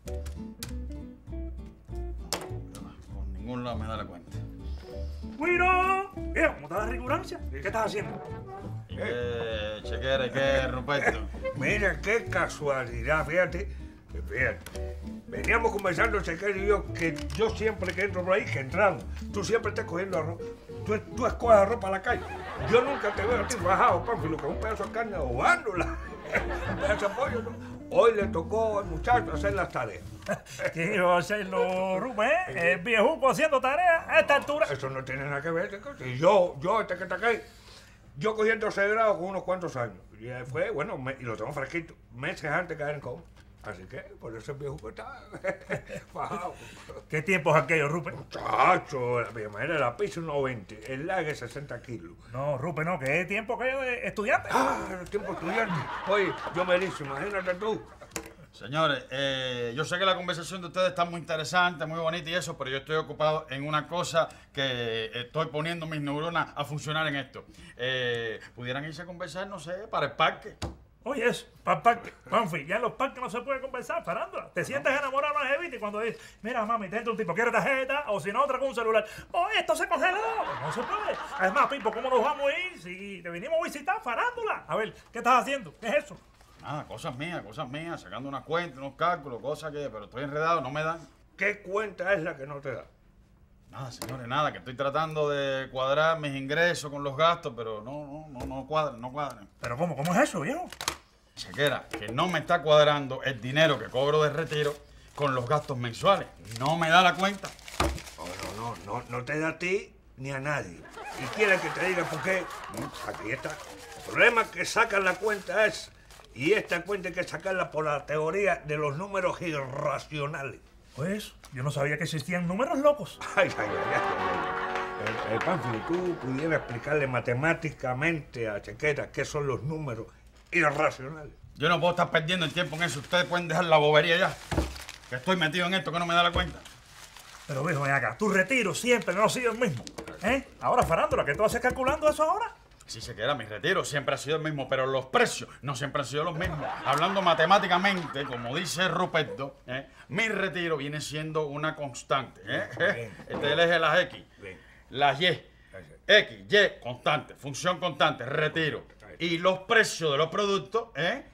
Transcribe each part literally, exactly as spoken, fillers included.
Por ningún lado me da la cuenta. ¡Guiro! Mira, ¿cómo está la rigurancia? ¿Qué estás haciendo? ¿Y qué, Chequera, y qué, Ruperto? Mira, qué casualidad, fíjate. Fíjate. Veníamos conversando, Chequera y yo, que yo siempre que entro por ahí, que entramos, tú siempre estás cogiendo arroz. Tú, tú escoges arroz para la calle. Yo nunca te veo a ti bajado, Pánfilo, con un pedazo de carne ahogándola. Un pedazo de pollo, ¿no? Hoy le tocó al muchacho hacer las tareas. ¿Qué iba a hacerlo, Rubén? El viejuco haciendo tareas a esta altura. Eso no tiene nada que ver, Chequera. Y yo, yo, este que está aquí, yo cogí el doce grado con unos cuantos años. Y fue, bueno, me, y lo tengo fresquito, meses antes de caer en coma. Así que por eso el viejo está bajado. ¿Qué tiempos aquellos, Rupert? Muchacho, la misma era la pizza uno veinte, el lague sesenta kilos. No, Rupert, no, que es tiempo aquello de estudiante. Ah, el tiempo estudiante. Oye, yo me dice, imagínate tú. Señores, eh, yo sé que la conversación de ustedes está muy interesante, muy bonita y eso, pero yo estoy ocupado en una cosa que estoy poniendo mis neuronas a funcionar en esto. Eh, ¿Pudieran irse a conversar, no sé, para el parque? Oye, eso, para el parque. Panfi, ya en los parques no se puede conversar, parándola. Te sientes enamorado de una jevita y cuando dices, mira, mami, te entra un tipo, quiere tarjeta, o si no, otra con un celular. Oye, esto se congela. No se puede. Además, Pipo, ¿cómo nos vamos a ir si te vinimos a visitar parándola? A ver, ¿qué estás haciendo? ¿Qué es eso? Nada, cosas mías, cosas mías, sacando unas cuentas, unos cálculos, cosas que... Pero estoy enredado, no me dan. ¿Qué cuenta es la que no te da? Nada, señores, nada, que estoy tratando de cuadrar mis ingresos con los gastos, pero no, no, no, no cuadran, no cuadran. ¿Pero cómo? ¿Cómo es eso, viejo? Chequera, que no me está cuadrando el dinero que cobro de retiro con los gastos mensuales. No me da la cuenta. No, no, no, no, no te da a ti ni a nadie. Y quiere que te diga por qué. Aquí está. El problema que sacan la cuenta es, y esta cuenta hay que sacarla por la teoría de los números irracionales. Pues, yo no sabía que existían números locos. Ay, ay, ay, ay, ay. El, el Pánfilo, tú pudieras explicarle matemáticamente a Chequera qué son los números irracionales. Yo no puedo estar perdiendo el tiempo en eso. Ustedes pueden dejar la bobería ya. Que estoy metido en esto que no me da la cuenta. Pero, viejo, ven acá. Tu retiro siempre no ha sido el mismo. ¿Eh? Ahora, Farándula, ¿qué tú haces calculando eso ahora? Sí, Chequera, mi retiro siempre ha sido el mismo, pero los precios no siempre han sido los mismos. Hablando matemáticamente, como dice Ruperto, ¿eh? mi retiro viene siendo una constante. ¿eh? Bien. Este es el eje de las X. Bien. Las Y. X, Y, constante, función constante, retiro. Y los precios de los productos, ¿eh?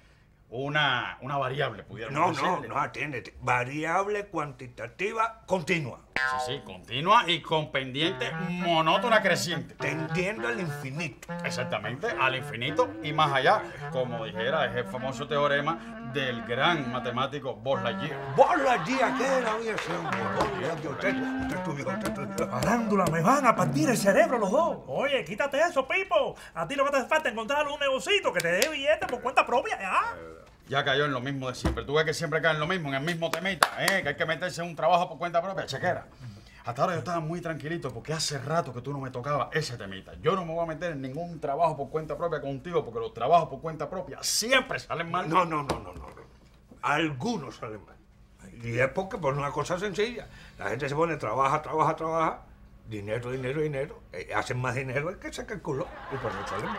Una, una variable, pudiera No, no, decirle. no, atiéndete. Variable cuantitativa continua. Sí, sí, continua y con pendiente monótona creciente. Tendiendo al infinito. Exactamente, al infinito y más allá. Como dijera, es el famoso teorema del gran matemático Buzz Lightyear. Vos la guía que era, oye, ese hombre. Oye, usted, usted estudió, usted estudió. Farándula, me van a partir el cerebro los dos. Oye, quítate eso, Pipo. A ti lo que te hace falta es encontrar un negocito que te dé billete por cuenta propia, ¿ya? Ya cayó en lo mismo de siempre. Tú ves que siempre cae en lo mismo, en el mismo temita, ¿eh? Que hay que meterse en un trabajo por cuenta propia, Chequera. Hasta ahora yo estaba muy tranquilito porque hace rato que tú no me tocabas ese temita. Yo no me voy a meter en ningún trabajo por cuenta propia contigo porque los trabajos por cuenta propia siempre salen mal. No, no, no, no, no, no. Algunos salen mal. Y es porque por una cosa sencilla. La gente se pone, trabaja, trabaja, trabaja. Dinero, dinero, dinero. Eh, hacen más dinero del que se calculó. Y por eso salen mal.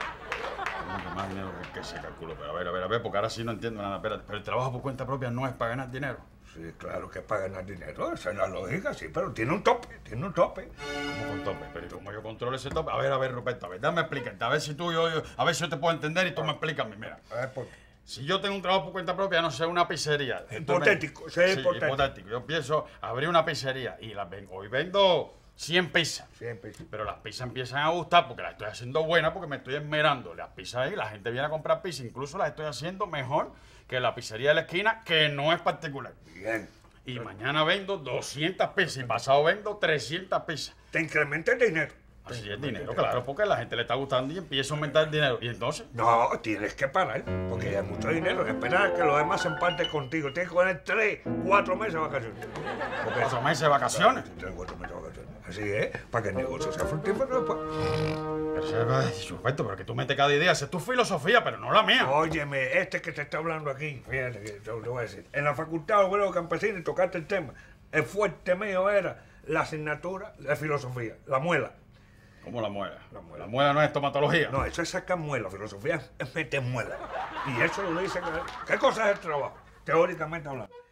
Mucho más dinero que se calculó. Pero a ver, a ver, a ver, porque ahora sí no entiendo nada. Espérate, pero el trabajo por cuenta propia no es para ganar dinero. Sí, claro que es para ganar dinero. Esa es la lógica, sí, pero tiene un tope, tiene un tope. ¿Cómo con tope? Pero ¿y cómo yo controlo ese tope? A ver, a ver, Ruperto, a ver, dame explícate. A ver si tú, yo, yo, a ver si yo te puedo entender y tú me explicas a mí. Mira, A ver, ¿por qué? si yo tengo un trabajo por cuenta propia, no sé, una pizzería. Hipotético, Entonces, sí, sí, hipotético. hipotético. Yo empiezo a abrir una pizzería y la vengo. Hoy vendo cien pizzas. Siempre, sí. Pero las pizzas empiezan a gustar porque las estoy haciendo buenas, porque me estoy esmerando. Las pizzas ahí, la gente viene a comprar pizza. Incluso las estoy haciendo mejor que la pizzería de la esquina, que no es particular. Bien. Y mañana vendo doscientas pizzas y pasado vendo trescientas pizzas. Te incrementa el dinero. Así es dinero, claro, porque a la gente le está gustando y empieza a aumentar el dinero. Y entonces, No, tienes que parar, porque ya es mucho dinero. Esperar a que los demás se empaten contigo. Tienes que poner tres, cuatro meses de vacaciones. Porque cuatro meses de vacaciones. Sí, tres, cuatro meses de vacaciones. Así es, para que el negocio sea fructífero después. Pero, se- Roberto, pero que tú metes cada idea. Esa es tu filosofía, pero no la mía. Óyeme, este que te está hablando aquí, fíjate que te, te voy a decir. En la facultad de obrero campesino y tocaste el tema. El fuerte mío era la asignatura de filosofía, la muela. ¿Cómo la muela? La muela. La muela no es estomatología. No, eso es sacar muela, filosofía es meter muela. Y eso lo dice que... ¿Qué cosa es el trabajo? Teóricamente hablando.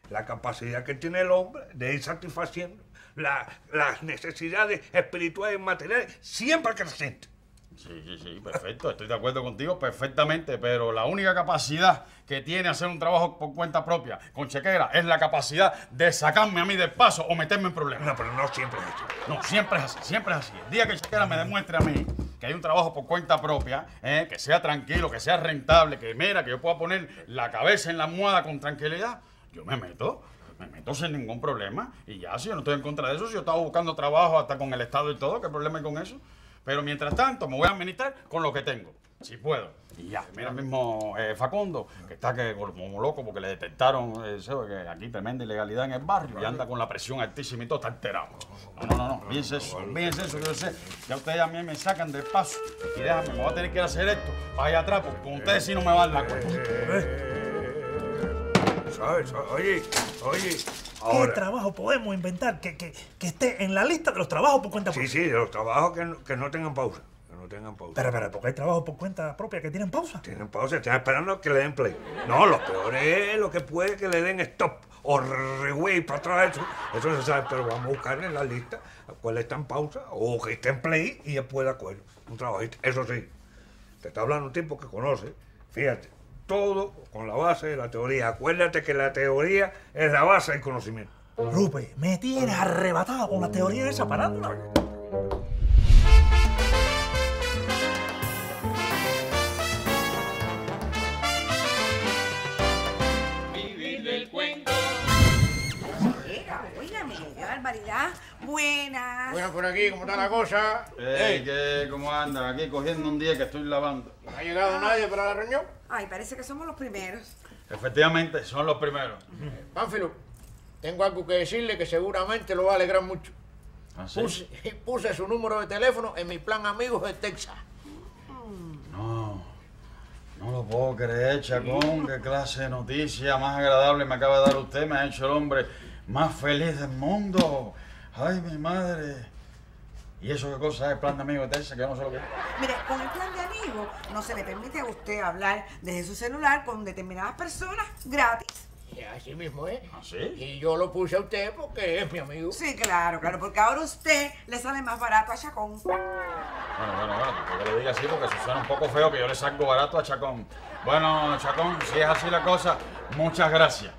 la capacidad que tiene el hombre de ir satisfaciendo la, las necesidades espirituales y materiales siempre crecientes. Sí, sí, sí, perfecto, estoy de acuerdo contigo perfectamente, pero la única capacidad que tiene hacer un trabajo por cuenta propia con chequera es la capacidad de sacarme a mí del paso o meterme en problemas. No, pero no siempre es así. No, siempre es así, siempre es así. El día que chequera me demuestre a mí que hay un trabajo por cuenta propia, eh, que sea tranquilo, que sea rentable, que mira, que yo pueda poner la cabeza en la almohada con tranquilidad, yo me meto. Me meto sin ningún problema y ya, si yo no estoy en contra de eso, si yo estaba buscando trabajo hasta con el Estado y todo, ¿qué problema hay con eso? Pero mientras tanto me voy a administrar con lo que tengo, si puedo. Y ya, mira mismo eh, Facundo, que está que como loco porque le detectaron eh, que aquí tremenda ilegalidad en el barrio y anda con la presión altísima y todo está alterado. No, no, no, no, fíjense eso, fíjense eso, yo sé. Ya ustedes a mí me sacan del paso y déjame, me voy a tener que ir a hacer esto para allá atrás porque con ustedes sí no me van a dar cuenta. ¿Sabes? Oye, oye. ¿Qué Ahora, trabajo podemos inventar que, que, que esté en la lista de los trabajos por cuenta sí, propia? sí, de los trabajos que no, que no tengan pausa. Que no tengan pausa. Pero, pero, ¿por qué hay trabajos por cuenta propia que tienen pausa? Tienen pausa, están esperando que le den play. No, lo peor es lo que puede que le den stop o rewind para atrás. Eso, eso no se sabe, pero vamos a buscar en la lista cuál está en pausa o que esté en play y después de acuerdo. Un trabajito. Eso sí, te está hablando un tipo que conoce, fíjate, todo con la base de la teoría. Acuérdate que la teoría es la base del conocimiento. Rupe, me tienes arrebatado con la teoría de esa parándola. Oiga, óigame, qué barbaridad. Buenas. Bueno, por aquí, ¿cómo está la cosa? Ey, ¿qué, ¿cómo andan? Aquí cogiendo un día que estoy lavando. ¿No ha llegado nadie para la reunión? Ay, parece que somos los primeros. Efectivamente, son los primeros. Pánfilo, tengo algo que decirle que seguramente lo va a alegrar mucho. ¿Ah, sí? Puse, puse su número de teléfono en mi plan amigos de Texas. No, no lo puedo creer, Chacón. Qué clase de noticia más agradable me acaba de dar usted. Me ha hecho el hombre más feliz del mundo. Ay, mi madre. ¿Y eso qué cosa es el plan de amigos de Texas? Que yo no sé lo que es. Mire, con el plan de amigos no se le permite a usted hablar desde su celular con determinadas personas gratis. Y así mismo es. ¿Ah, sí? Y yo lo puse a usted porque es mi amigo. Sí, claro, claro, porque ahora a usted le sale más barato a Chacón. Bueno, bueno, bueno, porque le diga así porque eso suena un poco feo que yo le salgo barato a Chacón. Bueno, Chacón, si es así la cosa, muchas gracias.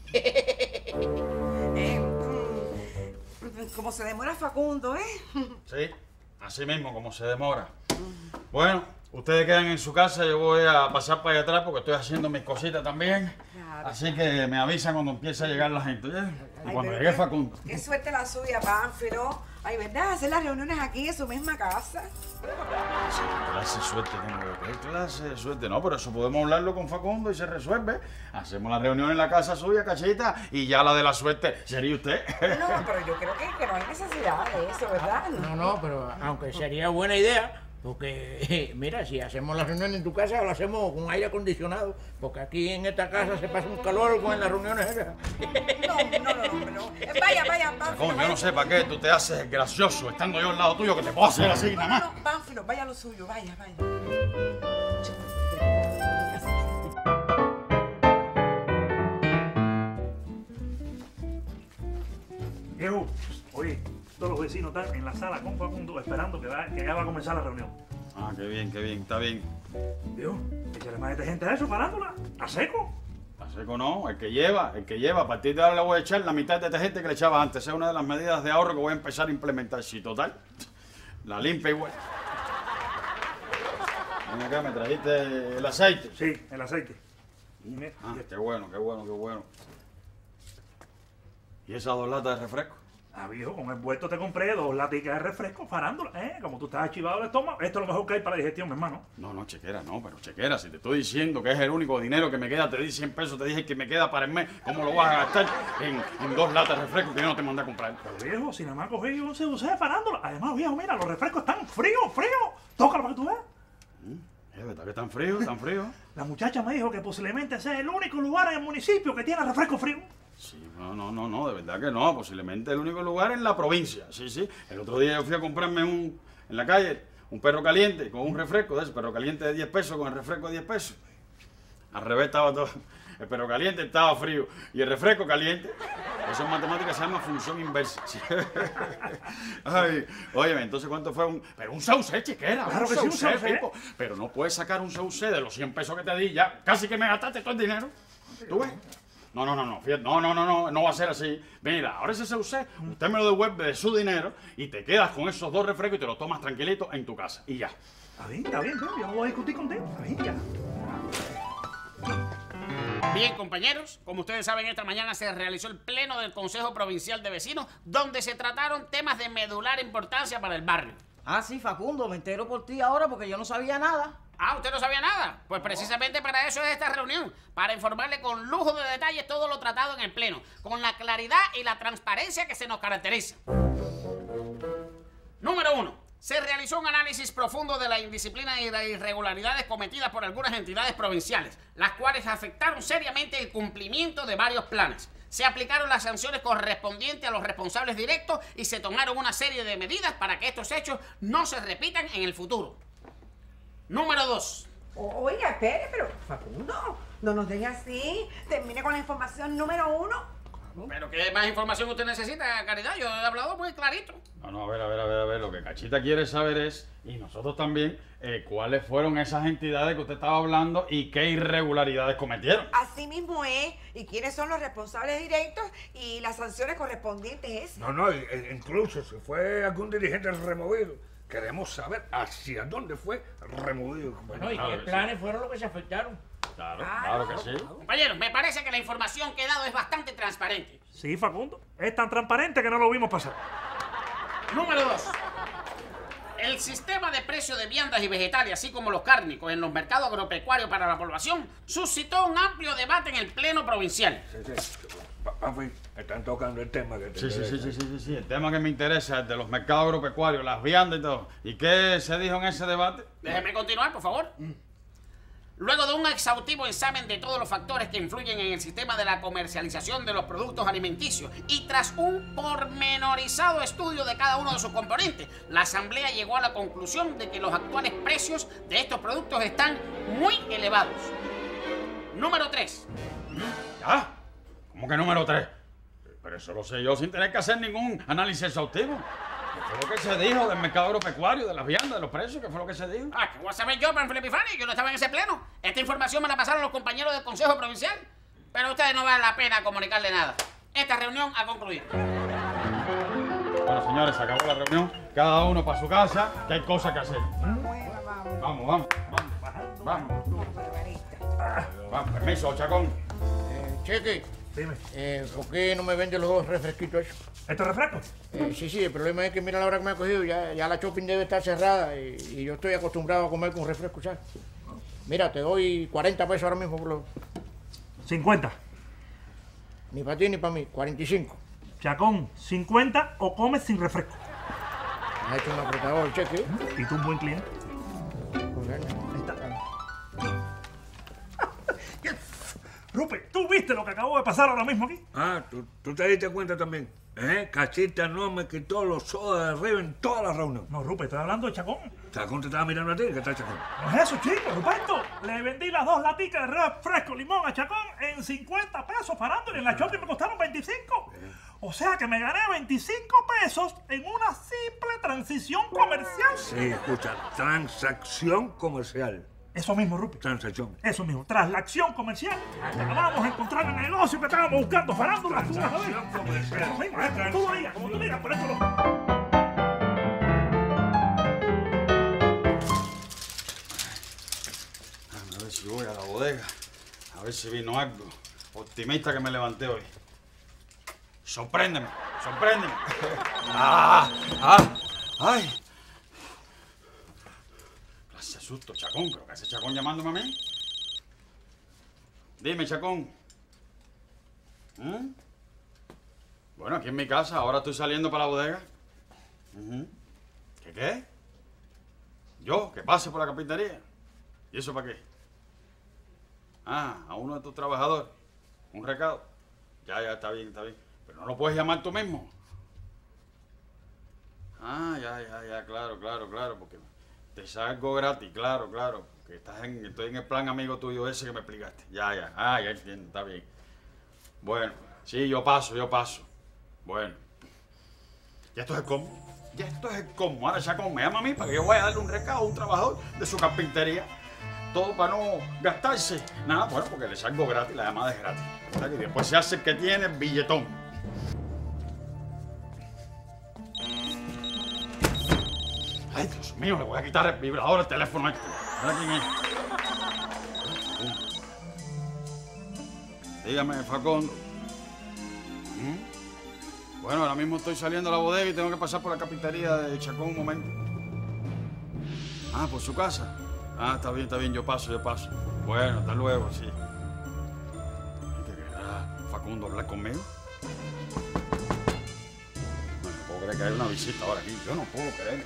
Eh, mm, como se demora Facundo, ¿eh? Sí, así mismo, como se demora. Bueno, ustedes quedan en su casa, yo voy a pasar para allá atrás porque estoy haciendo mis cositas también. Claro. Así que me avisan cuando empiece a llegar la gente, ¿oye? Y Ay, cuando pero llegue qué- Facundo. Qué suerte la suya, Pánfilo. Ay, ¿verdad? Hacer las reuniones aquí en su misma casa. ¿Qué clase de suerte tengo yo? ¿Qué clase de suerte? No, pero eso podemos hablarlo con Facundo y se resuelve. Hacemos la reunión en la casa suya, cachita, y ya la de la suerte sería usted. No, pero yo creo que, que no hay necesidad de eso, ¿verdad? No, no, pero aunque sería buena idea, porque mira, si hacemos la reunión en tu casa, lo hacemos con aire acondicionado, porque aquí en esta casa se pasa un calor con las reuniones esas. No, no, no, no, no. Eh, Vaya, vaya, Pánfilo. Chacón, yo vaya. no sé para qué tú te haces gracioso estando yo al lado tuyo que te puedo hacer así nada No, más. no, no, Pánfilo, vaya a lo suyo, vaya, vaya. Viejo, oye, todos los vecinos están en la sala con Facundo esperando que, va- que ya va a comenzar la reunión. Ah, qué bien, qué bien, está bien. Viejo, échale más de gente a eso, parándola, a seco. A seco no, el que lleva, el que lleva. A partir de ahora le voy a echar la mitad de esta gente que le echaba antes. Es una de las medidas de ahorro que voy a empezar a implementar. Sí, total. La limpia igual. Ven acá, me trajiste el aceite. Sí, el aceite. Y mira, Ah, y- qué bueno, qué bueno, qué bueno. ¿Y esas dos latas de refresco? Ah, viejo, con el vuelto te compré dos laticas de refresco, parándola, ¿eh? Como tú estás archivado del estómago, esto es lo mejor que hay para la digestión, mi hermano. No, no, chequera, no, pero chequera, si te estoy diciendo que es el único dinero que me queda, te di cien pesos, te dije que me queda para el mes, ¿cómo lo vas a gastar en, en dos latas de refresco que yo no te mandé a comprar? Pero viejo, si nada más cogí once dulces parándola. Además, viejo, mira, los refrescos están fríos, fríos. Tócalo para que tú veas. Es verdad que tan frío, tan frío. La muchacha me dijo que posiblemente sea el único lugar en el municipio que tiene refresco frío. Sí, no, no, no, no, de verdad que no, posiblemente el único lugar en la provincia, sí, sí. El otro día yo fui a comprarme un, en la calle, un perro caliente con un refresco de ese, perro caliente de diez pesos con el refresco de diez pesos. Al revés estaba todo, El perro caliente estaba frío. Y el refresco caliente. Eso en matemáticas se llama función inversa. Ay, óyeme, entonces ¿cuánto fue un...? Pero un saucé, chiquera. Claro un que sí, un saucé, saucé. Pipo. Pero no puedes sacar un saucé de los cien pesos que te di. Ya casi que me gastaste todo el dinero. ¿Tú ves? No, no, no, no, fíjate, no, no, no, no, no va a ser así. Mira, ahora ese saucé, usted me lo devuelve de su dinero y te quedas con esos dos refrescos y te los tomas tranquilito en tu casa. Y ya. Está bien, está bien, yo no voy a discutir contigo. Está bien, ya. Bien, compañeros, como ustedes saben, esta mañana se realizó el pleno del Consejo Provincial de Vecinos, donde se trataron temas de medular importancia para el barrio. Ah, sí, Facundo, me entero por ti ahora porque yo no sabía nada. Ah, ¿usted no sabía nada? Pues precisamente para eso es esta reunión, para informarle con lujo de detalles todo lo tratado en el pleno, con la claridad y la transparencia que se nos caracteriza. Número uno. Se realizó un análisis profundo de la indisciplina y las irregularidades cometidas por algunas entidades provinciales, las cuales afectaron seriamente el cumplimiento de varios planes. Se aplicaron las sanciones correspondientes a los responsables directos y se tomaron una serie de medidas para que estos hechos no se repitan en el futuro. Número dos. O- Oiga, espere, pero Facundo, no nos deje así. Termine con la información número uno. ¿Pero qué más información usted necesita, Caridad? Yo he hablado muy clarito. No, no, a ver, a ver, a ver, a ver. Lo que Cachita quiere saber es, y nosotros también, eh, cuáles fueron esas entidades que usted estaba hablando y qué irregularidades cometieron. Así mismo es. ¿Y quiénes son los responsables directos y las sanciones correspondientes? Es. No, no, e- e- incluso si fue algún dirigente removido, queremos saber hacia dónde fue removido. Bueno, ¿y Claro qué que sí. planes fueron los que se afectaron? Claro, Ah, claro no. que sí. Compañeros, me parece que la información que he dado es bastante transparente. Sí, Facundo. Es tan transparente que no lo vimos pasar. Número dos. El sistema de precios de viandas y vegetales, así como los cárnicos en los mercados agropecuarios para la población, suscitó un amplio debate en el pleno provincial. Sí, sí. Pa- Papi, están tocando el tema que te Sí, sí, sí, interesa. sí, sí, sí, sí. El tema que me interesa es de los mercados agropecuarios, las viandas y todo. ¿Y qué se dijo en ese debate? Déjeme continuar, por favor. Luego de un exhaustivo examen de todos los factores que influyen en el sistema de la comercialización de los productos alimenticios y tras un pormenorizado estudio de cada uno de sus componentes, la Asamblea llegó a la conclusión de que los actuales precios de estos productos están muy elevados. Número tres. ¿Ya? ¿Cómo que número tres? Pero eso lo sé yo sin tener que hacer ningún análisis exhaustivo. ¿Qué fue lo que se dijo del mercado agropecuario, de las viandas, de los precios? ¿Qué fue lo que se dijo? Ah, ¿qué voy a saber yo, Panfilo Epifani? Yo no estaba en ese pleno. Esta información me la pasaron los compañeros del Consejo Provincial. Pero a ustedes no vale la pena comunicarle nada. Esta reunión ha concluido. Bueno, señores, se acabó la reunión. Cada uno para su casa, que hay cosas que hacer. Bueno, vamos. Vamos, vamos, vamos. Vamos. Vamos, permiso, Chacón. Eh, Cheque, Dime. eh, ¿por qué no me vende los dos refresquitos esos? ¿Estos refrescos? Eh, sí, sí, el problema es que mira la hora que me ha cogido, ya, ya la shopping debe estar cerrada y, y yo estoy acostumbrado a comer con refresco, ¿sabes? Mira, te doy cuarenta pesos ahora mismo por los... cincuenta. Ni para ti ni para mí, cuarenta y cinco. Chacón, cincuenta o comes sin refresco. Me ha hecho un apretador el cheque. Y tú un buen cliente. Pues venga. Rupert, ¿tú viste lo que acabó de pasar ahora mismo aquí? Ah, ¿tú, tú te diste cuenta también. ¿Eh? Cachita no me quitó los sodas de arriba en toda la reunión. No, Rupert, estoy hablando de Chacón. Chacón te estaba mirando a ti, ¿qué tal, Chacón? No es eso, chico, Ruperto. Le vendí las dos laticas de refresco limón a Chacón en cincuenta pesos parándole. En la shopping me costaron veinticinco. O sea que me gané veinticinco pesos en una simple transición comercial. Sí, escucha, transacción comercial. Eso mismo, Rupert. Transacción. Eso mismo, tras la acción comercial, acabamos de encontrar el negocio que estábamos buscando, farándula. Tú vas a ver. Transacción comercial. Eso mismo, eh, como tú lo digas, como tú digas, por eso lo... A ver si voy a la bodega. A ver si vino algo. Optimista que me levanté hoy. Sorpréndeme, sorpréndeme. ¡Ah! ¡Ah! ¡Ay! Clase de susto, Chacón. ¿Pero qué hace Chacón llamándome a mí? Dime, Chacón. ¿Mm? Bueno, aquí en mi casa. Ahora estoy saliendo para la bodega. Ujú. ¿Qué qué? ¿Yo? ¿Que pase por la carpintería? ¿Y eso para qué? Ah, a uno de tus trabajadores. Un recado. Ya, ya, está bien, está bien. Pero no lo puedes llamar tú mismo. Ah, ya, ya, ya, claro, claro, claro, porque te salgo gratis, claro, claro. Porque que estás en, estoy en el plan amigo tuyo ese que me explicaste. Ya, ya, ah, ya entiendo, está bien. Bueno, sí, yo paso, yo paso. Bueno. Ya esto es el colmo. Ya esto es el colmo. Ahora Chacón me llama a mí para que yo vaya a darle un recado a un trabajador de su carpintería. Todo para no gastarse. Nada, bueno, porque le salgo gratis, la llamada es gratis. ¿Verdad? Y después se hace el que tiene el billetón. Ay, Dios mío, le voy a quitar el vibrador al teléfono este. Mira quién es. Dígame, Facundo. ¿Mm? Bueno, ahora mismo estoy saliendo a la bodega y tengo que pasar por la carpintería de Chacón un momento. Ah, por su casa. Ah, está bien, está bien, yo paso, yo paso. Bueno, hasta luego, sí. ¿Qué querrá Facundo hablar conmigo? No, no puedo creer que haya una visita ahora aquí. Yo no puedo creer.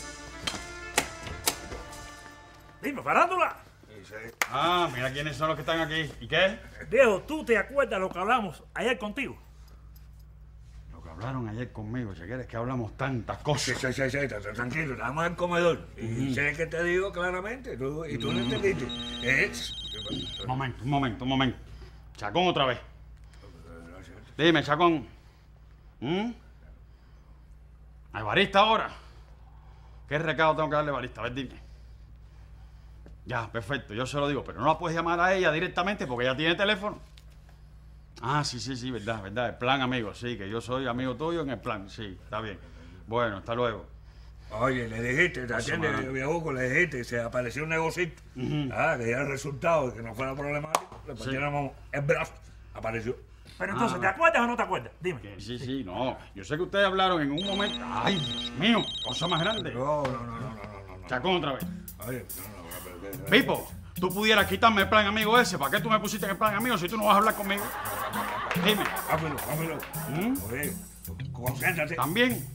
Dime, farándula. Ah, mira quiénes son los que están aquí. ¿Y qué? Viejo, ¿tú te acuerdas lo que hablamos ayer contigo? Lo que hablaron ayer conmigo, Chequera, es que hablamos tantas cosas. Sí, sí, sí, sí, tranquilo, estamos en el comedor. Y sé que te digo claramente, tú, y tú lo entendiste. Es... Un momento, un momento, un momento. Chacón otra vez. Dime, Chacón. ¿Mm? ¿A Evarista ahora? ¿Qué recado tengo que darle a Evarista? A ver, dime. Ya, perfecto, yo se lo digo, pero no la puedes llamar a ella directamente porque ella tiene teléfono. Ah, sí, sí, sí, verdad, verdad, el plan amigo, sí, que yo soy amigo tuyo en el plan, sí, está bien. Bueno, hasta luego. Oye, le dijiste, te atiende, viejo, le dijiste, se apareció un negocito. Uh-huh. Ah, que ya el resultado, que no fuera problemático, le partiéramos sí. el brazo, apareció. Pero entonces, ah, ¿te acuerdas o no te acuerdas? Dime. Que sí, sí, no, yo sé que ustedes hablaron en un momento. Ay, Dios mío, cosa más grande. No, no, no, no, no, no. no. Chacón otra vez. Oye, no, no. Pipo, tú pudieras quitarme el plan amigo ese. ¿Para qué tú me pusiste en el plan amigo si tú no vas a hablar conmigo? Dime. Hámelo, hámelo. ¿Mm? Oye, concéntrate. ¿También?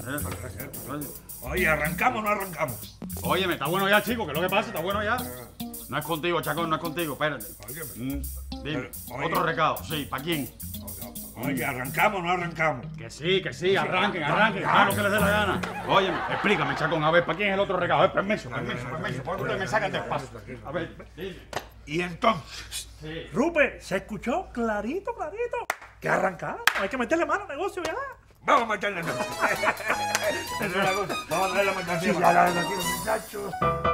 Oye, ¿arrancamos o no arrancamos? Oye, me está bueno ya, chico. ¿Qué es lo que pasa? ¿Está bueno ya? No es contigo, Chacón, no es contigo. Espérate. Mm, dime. Pero, otro recado. Sí, ¿para quién? Oye, ¿arrancamos o no arrancamos? Que sí, que sí, arranquen, arranquen, hagan lo que les dé la gana. Óyeme, explícame, Chacón, a ver, ¿para quién es el otro recado? A ver, permiso, permiso, permiso, ¿por qué ustedes me sacan de espacio? A ver, dime. Y entonces, sí. Rupert, se escuchó clarito, clarito, que arrancamos, hay que meterle mano al negocio ya. Vamos a meterle mano. Esa es la cosa, vamos a darle la mercancía. Sí, ya la aquí, muchachos.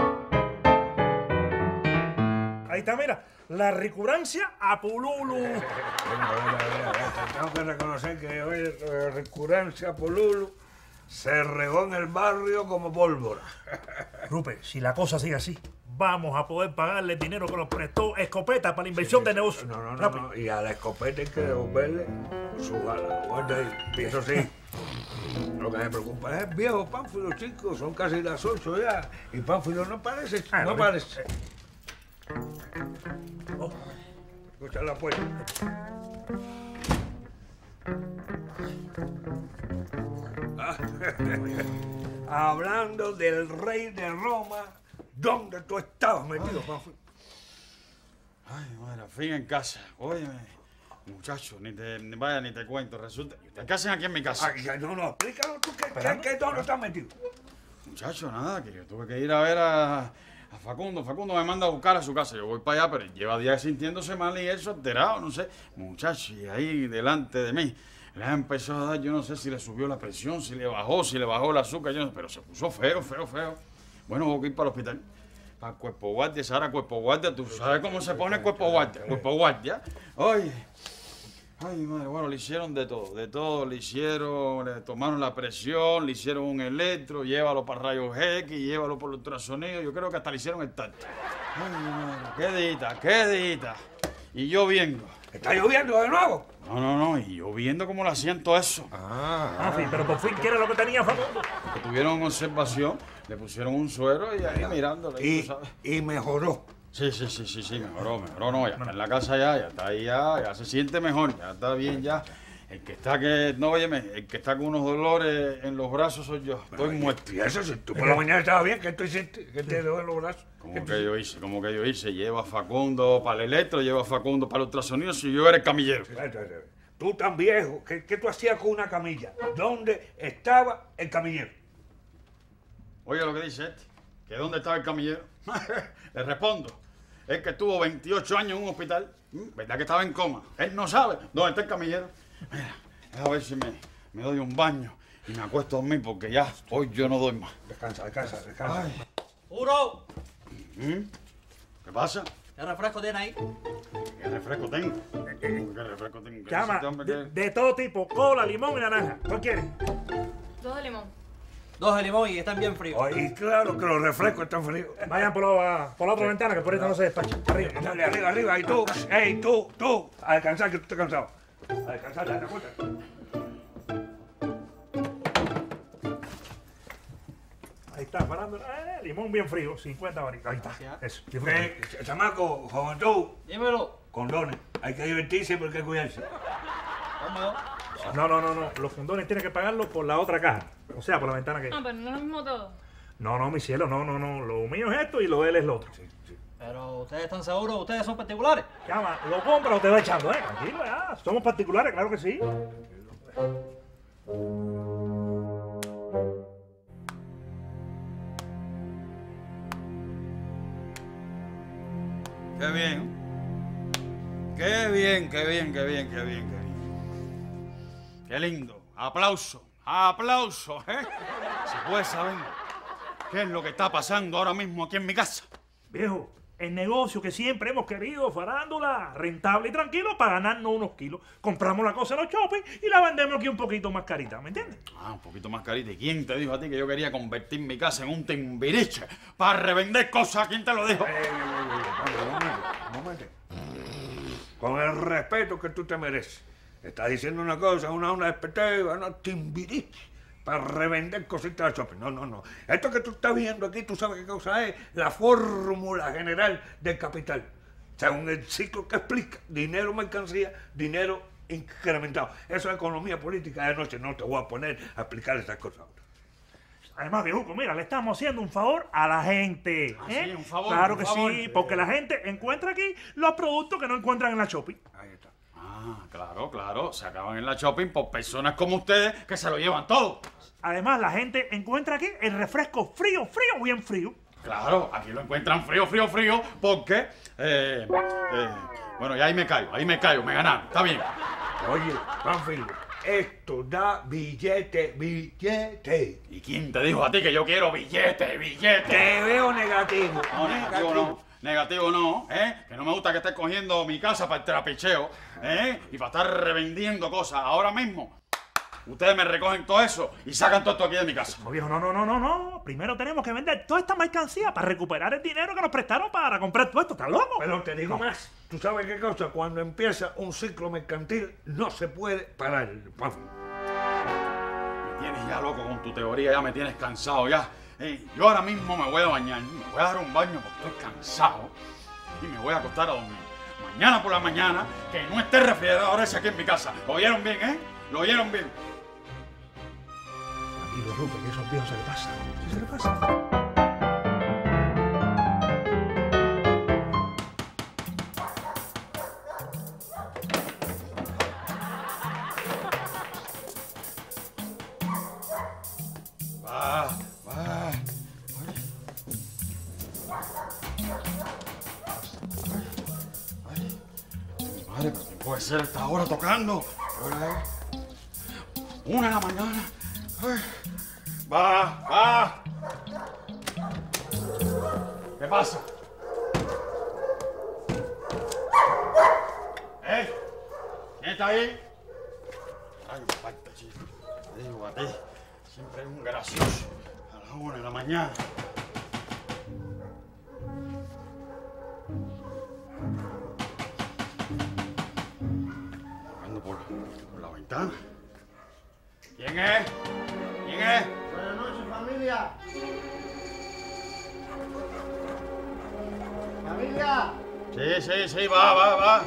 Ahí está, mira, la recurrencia a Pululu. Tengo que reconocer que hoy la recurrencia a Pululu se regó en el barrio como pólvora. Rupert, si la cosa sigue así, vamos a poder pagarle el dinero que nos prestó Escopeta para la inversión sí, sí, de negocio. No, no, no, no, y a la Escopeta hay que devolverle su bala. Guarda ahí. Y eso sí, lo que me preocupa es el viejo Pánfilo, chicos. Son casi las ocho ya. Y Pánfilo no parece, ah, no, no parece. Oh. Escucha la puerta. Ah, hablando del rey de Roma, ¿dónde tú estabas metido, Pánfilo? Ay, madre, al fin en casa. Óyeme, muchacho, ni te, ni vaya ni te cuento. Resulta que ¿qué hacen aquí en mi casa? Ay, no, no, explícanos tú qué, qué, qué dónde estás metido. Muchacho, nada, que yo tuve que ir a ver a, a Facundo. Facundo me manda a buscar a su casa. Yo voy para allá, pero lleva días sintiéndose mal y eso alterado, no sé. Muchacho, y ahí delante de mí le empezó a dar, yo no sé si le subió la presión, si le bajó, si le bajó el azúcar, yo no sé, pero se puso feo, feo, feo. Bueno, voy a ir para el hospital. Para el cuerpo guardia, Sara, cuerpo guardia. ¿Tú sabes cómo se pone el cuerpo guardia? Cuerpo guardia. Oye. Ay, madre, bueno, le hicieron de todo, de todo. Le hicieron, le tomaron la presión, le hicieron un electro, llévalo para rayos X, llévalo por el ultrasonido. Yo creo que hasta le hicieron el tacto. Ay, madre, qué dita, qué dita. Y lloviendo. ¿Está lloviendo de nuevo? No, no, no, y lloviendo como lo hacían todo eso. Ah, ah, sí, pero por fin, ¿qué era lo que tenía Facundo? Que tuvieron observación, le pusieron un suero y ahí mirándole. Y, tú sabes. y mejoró. Sí, sí, sí, sí, sí, mejoró, mejoró, no, ya está en la casa ya, ya está ahí ya, ya se siente mejor, ya está bien ya. El que está que, no, óyeme, el que está con unos dolores en los brazos soy yo, estoy pero, muerto. ¿Y eso? Si tú por la mañana estabas bien, ¿qué tú hiciste? ¿Qué te dejó en los brazos? ¿Cómo que yo hice? ¿Cómo que yo hice? Lleva a Facundo para el electro, lleva a Facundo para el ultrasonido, si yo era el camillero. Tú tan viejo, ¿qué, qué tú hacías con una camilla? ¿Dónde estaba el camillero? Oye lo que dice este, que ¿dónde estaba el camillero? Le respondo. es que estuvo veintiocho años en un hospital. ¿Verdad que estaba en coma? Él no sabe dónde está el camillero. Mira, a ver si me, me doy un baño y me acuesto a dormir porque ya hoy yo no doy más. Descansa, descansa, descansa. Ay. ¡Puro! ¿Mm? ¿Qué pasa? ¿Qué refresco tiene ahí? ¿Qué refresco tengo? ¿Qué refresco tengo? ¿Qué Llama, dice este hombre de, que- de todo tipo, cola, limón y naranja. ¿Cuál quieres? Dos de limón. Dos de limón y están bien fríos. Ay, claro que los refrescos están fríos. Vayan por la, por la otra ventana, que por esta no se despacha. Arriba. Dale, arriba, arriba. Y tú, ey, tú, tú. A descansar, que tú estás cansado. A descansar, dale cuenta. Ahí está, parando. Eh, limón bien frío, cincuenta varitas. Ahí está. Eso, disfruta. Eh, chamaco, juventud, Dímelo. condones. Hay que divertirse porque hay que cuidarse. Cómodo. No, no, no, no. Los condones tienen que pagarlo por la otra caja. O sea, por la ventana que... No, pero no es lo mismo todo. No, no, mi cielo, no, no, no. Lo mío es esto y lo de él es lo otro. Pero ustedes están seguros, ustedes son particulares. Llama, lo compra o te va echando, ¿eh? Tranquilo, ya. Somos particulares, claro que sí. Qué bien. Qué bien, qué bien, qué bien, qué bien, qué bien. Qué lindo. Aplauso, aplauso, ¿eh? ¿Se puede saber qué es lo que está pasando ahora mismo aquí en mi casa? Viejo, el negocio que siempre hemos querido, farándula, rentable y tranquilo para ganarnos unos kilos. Compramos la cosa en los shopping y la vendemos aquí un poquito más carita, ¿me entiendes? Ah, un poquito más carita. ¿Y quién te dijo a ti que yo quería convertir mi casa en un timbiriche para revender cosas? ¿Quién te lo dijo? Eh, eh, eh, eh, un momento, un momento. Con el respeto que tú te mereces. Estás diciendo una cosa, una una expectativa, una timbiriche para revender cositas de shopping. No, no, no. Esto que tú estás viendo aquí, tú sabes qué cosa es la fórmula general del capital. Según el ciclo que explica, dinero, mercancía, dinero incrementado. Eso es economía política de noche. No te voy a poner a explicar esas cosas ahora. Además, viejuco, mira, le estamos haciendo un favor a la gente. Ah, ¿eh? sí, un favor, Claro un que favor. sí, porque la gente encuentra aquí los productos que no encuentran en la shopping. Ahí está. Ah, claro, claro. Se acaban en la shopping por personas como ustedes que se lo llevan todo. Además, la gente encuentra aquí el refresco frío, frío, bien frío. Claro, aquí lo encuentran frío, frío, frío, porque... eh, eh, bueno, ya ahí me callo, ahí me callo, me ganaron, está bien. Oye, Panfilo, esto da billete, billete. ¿Y quién te dijo a ti que yo quiero billete, billete? Te veo negativo. No, negativo no, negativo no, ¿eh? Que no me gusta que estés cogiendo mi casa para el trapicheo, ¿eh? Y para estar revendiendo cosas ahora mismo. Ustedes me recogen todo eso y sacan todo esto aquí de mi casa. No, viejo, no, no, no, no, no. Primero tenemos que vender toda esta mercancía para recuperar el dinero que nos prestaron para comprar todo esto. ¿Estás loco? Pero te digo más. ¿Tú sabes qué cosa? Cuando empieza un ciclo mercantil, no se puede parar, Panfilo. Me tienes ya loco con tu teoría, ya me tienes cansado ya. Eh, yo ahora mismo me voy a bañar, me voy a dar un baño porque estoy cansado y me voy a acostar a dormir. Mañana por la mañana, que no esté el refrigerador ese aquí en mi casa. ¿Lo oyeron bien, eh? ¿Lo oyeron bien? Tranquilo, Rupe, que esos viejos se le pasa. ¿Sí se le pasa? Va, va. Ay, ay, madre, pero ¿quién puede ser a esta hora tocando? ¿Qué hora es? Una de la mañana. Ay. Va, va. ¿Qué pasa? ¿Eh? ¿Quién está ahí? Ay, me falta, chico. Te digo a ti. Siempre es un gracioso. A las una de la mañana. Tocando por, por la ventana. ¿Quién es? ¿Quién es? Buenas noches, familia. Familia. Sí, sí, sí, va, va, va.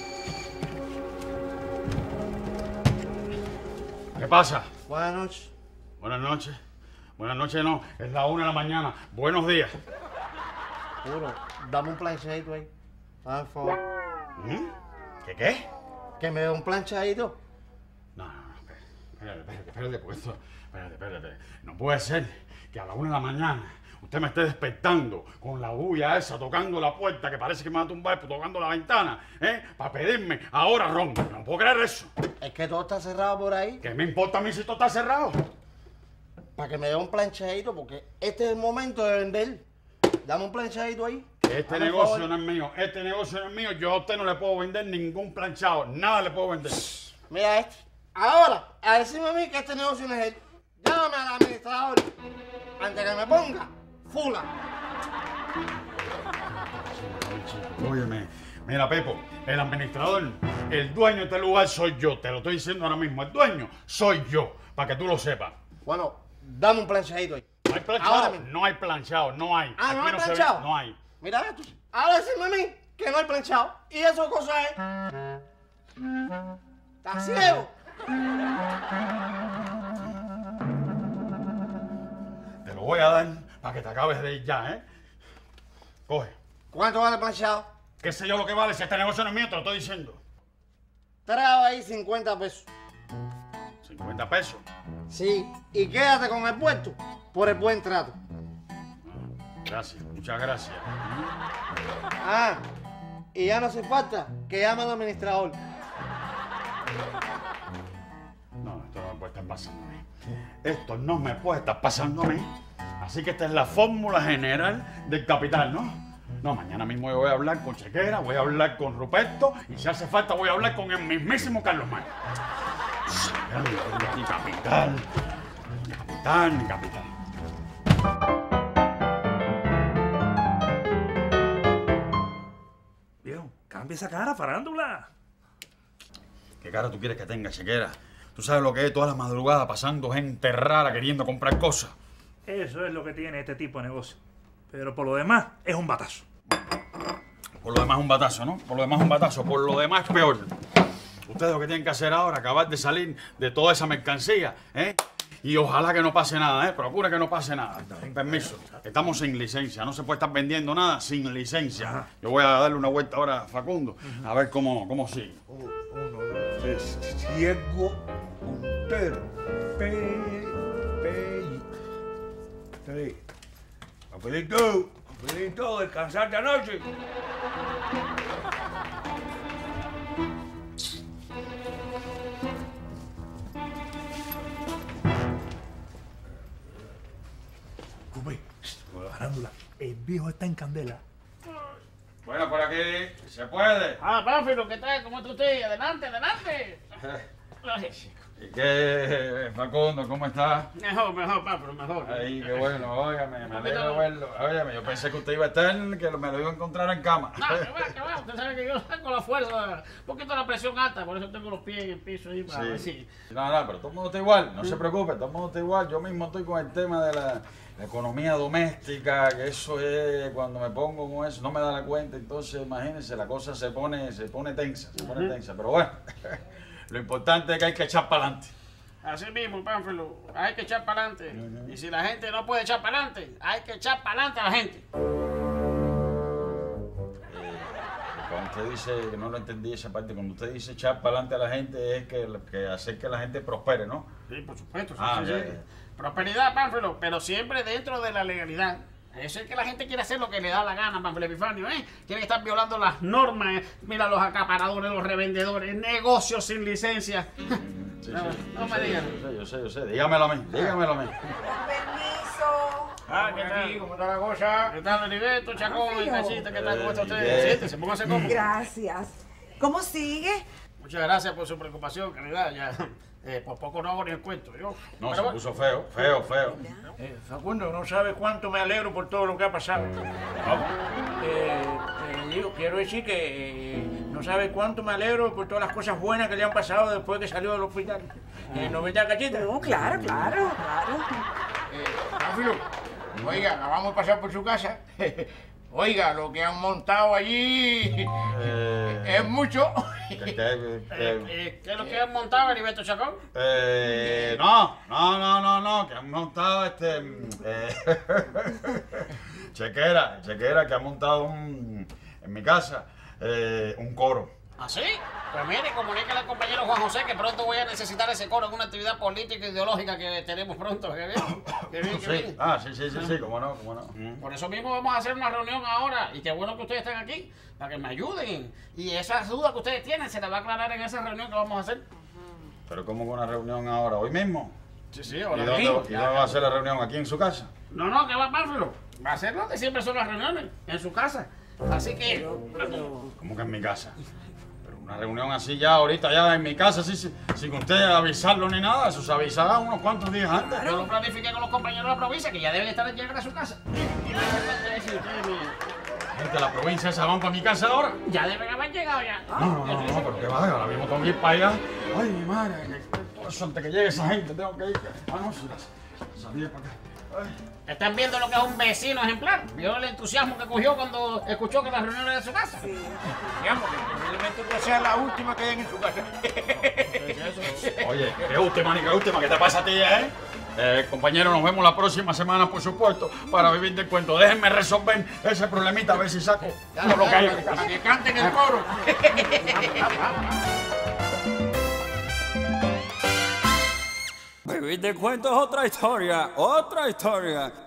¿Qué pasa? Buenas noches. Buenas noches. Buenas noches, no. Es la una de la mañana. Buenos días. Puro, dame un planchadito ahí. Por favor. ¿Mm? ¿Qué qué? Que me dé un planchadito. No, no, no. Espérate, espérate, espérate, porque esto... Espérate, espérate. No puede ser que a la una de la mañana usted me esté despertando con la bulla esa, tocando la puerta, que parece que me va a tumbar, pues, tocando la ventana, ¿eh? Para pedirme ahora ron. No puedo creer eso. Es que todo está cerrado por ahí. ¿Qué me importa a mí si todo está cerrado? Para que me dé un planchadito, porque este es el momento de vender. Dame un planchadito ahí. Este Hazme el negocio favor. no es mío, este negocio no es mío. Yo a usted no le puedo vender ningún planchado, nada le puedo vender. Mira este. Ahora, a decirme a mí que este negocio no es él. Llámame al administrador. Antes que me ponga, fula. Óyeme, mira, Pepo, el administrador, el dueño de este lugar soy yo. Te lo estoy diciendo ahora mismo. El dueño soy yo, para que tú lo sepas. Bueno, dame un planchadito ahí. ¿No hay planchado? Ahora mismo. No hay planchado, no hay. Ah, ¿no Aquí hay se ve- planchado? No hay. Mira esto. Ahora decirme a mí que no hay planchado. Y eso cosa es. ¿Estás ciego? Te lo voy a dar para que te acabes de ir ya, ¿eh? Coge. ¿Cuánto vale el planchado? ¿Qué sé yo lo que vale? Si este negocio no es mío, te lo estoy diciendo. Trae ahí cincuenta pesos. cincuenta pesos. Sí, y quédate con el puesto por el buen trato. Gracias, muchas gracias. Ah, y ya no hace falta que llame al administrador. No, esto no me puede estar pasando a mí. Esto no me puede estar pasando a mí. Así que esta es la fórmula general del capital, ¿no? No, mañana mismo yo voy a hablar con Chequera, voy a hablar con Ruperto y si hace falta voy a hablar con el mismísimo Carlos Mario. Ni capital, ni capital, ni capital. Viejo, cambia esa cara, farándula. ¿Qué cara tú quieres que tenga, Chequera? Tú sabes lo que es toda la madrugada pasando gente rara queriendo comprar cosas. Eso es lo que tiene este tipo de negocio. Pero por lo demás, es un batazo. Por lo demás un batazo, ¿no? Por lo demás un batazo. Por lo demás peor. Ustedes lo que tienen que hacer ahora es acabar de salir de toda esa mercancía, ¿eh? Y ojalá que no pase nada, ¿eh? Procura que no pase nada. Permiso. Estamos sin licencia. No se puede estar vendiendo nada sin licencia. Yo voy a darle una vuelta ahora a Facundo a ver cómo, cómo sigue. Uno, dos, tres, ciego, puntero, pe, pe, tres. Papelito, papelito, descansaste anoche. Cupé, farándula, el viejo está en candela. Bueno, por aquí se puede. Ah, Pánfilo, ¿qué tal? ¿Cómo está usted? Adelante, adelante. Ay, ¿Y qué, Facundo? ¿Cómo estás? mejor, mejor, Pánfilo, mejor. Ahí, qué bueno, óigame, me alegra verlo. Óigame, yo pensé que usted iba a estar, que me lo iba a encontrar en cama. No, que va, que va. Usted sabe que yo saco la fuerza, un poquito la presión alta, por eso tengo los pies en el piso ahí para ver si... No, no, pero todo el mundo está igual, no se preocupe, todo el mundo está igual. Yo mismo estoy con el tema de la, la economía doméstica, que eso es, cuando me pongo con eso, no me da la cuenta, entonces imagínense, la cosa se pone, se pone tensa, se pone tensa. Pero bueno, lo importante es que hay que echar para adelante. Así mismo, Pánfilo, hay que echar para adelante. Y si la gente no puede echar para adelante, hay que echar para adelante a la gente. Cuando usted dice, que no lo entendí esa parte, cuando usted dice echar para adelante a la gente es que, que hacer que la gente prospere, ¿no? Sí, por supuesto. Sí, Ah, sí, ya, sí. ya. Prosperidad, Pánfilo, pero siempre dentro de la legalidad. Eso es que la gente quiere hacer lo que le da la gana, Pánfilo Epifanio, ¿eh? Quiere estar violando las normas. ¿Eh? Mira los acaparadores, los revendedores, negocios sin licencia. Sí, No, sí, no yo me sé, digas. Yo sé, yo sé, yo sé. Dígamelo a mí, dígamelo a mí. Con permiso. Ah, ¿qué tal? ¿Cómo está la cosa? ¿Qué tal, Heriberto, Chacón, y Cachita? ¿Qué tal? ¿Cómo está usted? Bien. Siéntese, póngase cómodo. Gracias. ¿Cómo sigue? Muchas gracias por su preocupación, caridad. Ya, eh, por poco no hago ni el cuento, yo. No, Pero se bueno, puso feo, feo, feo. Eh, Facundo, no sabe cuánto me alegro por todo lo que ha pasado. Eh, eh, digo, quiero decir que eh, no sabe cuánto me alegro por todas las cosas buenas que le han pasado después que salió del hospital. Eh, ¿No verdad, Cachita? No, claro, claro, claro. Eh, Pánfilo, oiga, acabamos de pasar por su casa. Oiga, lo que han montado allí Eh, es mucho. que- que- eh, que- eh, ¿qué es lo que han montado, Heriberto Chacón? Eh, no, no, no, no, no, que han montado este. mm, eh, chequera, chequera, que ha montado un, en mi casa eh, un coro. ¿Así? Pues mire, comunícale al compañero Juan José que pronto voy a necesitar ese coro en una actividad política e ideológica que tenemos pronto. ¿Qué bien? ¿Qué bien? ¿Qué Sí. bien? Ah, sí, sí, sí, sí, cómo no, cómo no. Por eso mismo vamos a hacer una reunión ahora. Y qué bueno que ustedes estén aquí, para que me ayuden. Y esas dudas que ustedes tienen se las va a aclarar en esa reunión que vamos a hacer. Pero ¿cómo con una reunión ahora? ¿Hoy mismo? Sí, sí, ¿Y ahora dónde, mismo. ¿y dónde va a ser la reunión? ¿Aquí en su casa? No, no, que va Pánfilo. Va a ser donde siempre son las reuniones, en su casa. Así que... ¿Cómo que en mi casa? Pero una reunión así ya, ahorita ya en mi casa, así, sin, sin usted avisarlo ni nada, eso se avisará unos cuantos días antes. Yo lo planifiqué con los compañeros de la provincia, que ya deben estar llegando a su casa. Gente de la provincia esa van para mi casa ahora. Ya deben haber llegado ya. No, no, no, no, pero que vaya, ahora mismo tengo que ir para allá. Ay, mi madre, que eso, antes que llegue esa gente tengo que ir. Ah, no, sí, salí para acá. Ay. Están viendo lo que es un vecino ejemplar. ¿Vio el entusiasmo que cogió cuando escuchó que la reunión era de su casa? Digamos que posiblemente esta sea la última que hayan en su casa. Oye, qué última ni qué última, ¿qué te pasa a ti, eh? Eh, compañero, nos vemos la próxima semana, por supuesto, para vivir del cuento. Déjenme resolver ese problemita, a ver si saco todo lo que hay en mi casa. Para que canten el coro. Vivir del cuento es otra historia, otra historia.